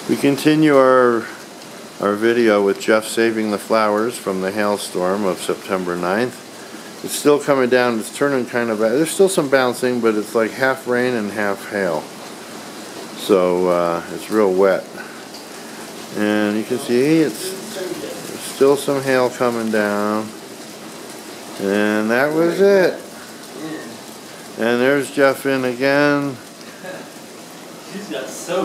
We continue our video with Jeff saving the flowers from the hailstorm of September 9th. It's still coming down. It's turning kind of bad. There's still some bouncing, but it's like half rain and half hail. So it's real wet. And you can see there's still some hail coming down. And that was it. And there's Jeff in again. She's got so